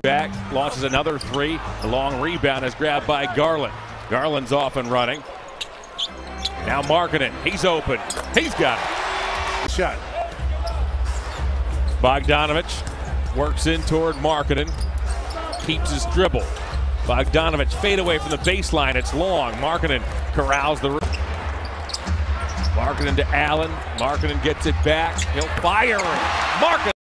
Back, launches another three. The long rebound is grabbed by Garland. Garland's off and running. Now Markkanen, he's open. He's got it. Shot. Bogdanovich works in toward Markkanen. Keeps his dribble. Bogdanovich fade away from the baseline. It's long. Markkanen corrals the. Markkanen to Allen. Markkanen gets it back. He'll fire. Markkanen.